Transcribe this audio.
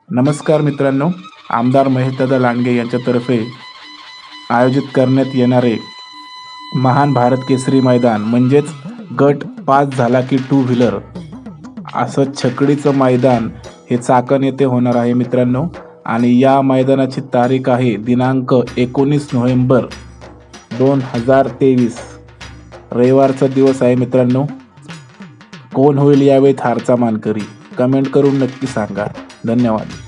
नमस्कार मित्रांनो, आमदार महेशदादा लांडगे यांच्यातर्फे आयोजित करण्यात येणारे महान भारत केसरी मैदान म्हणजेच गट 5 झाला की 2 व्हीलर असं छकडीचं मैदान हे चाकण येथे होणार आहे मित्रांनो। आणि या मैदानाची तारीख आहे दिनांक 19 नोव्हेंबर 2023 रविवारचा दिवस आहे मित्रांनो। कोण होईल यावेळी थारचा मानकरी कमेंट करून नक्की सांगा। धन्यवाद।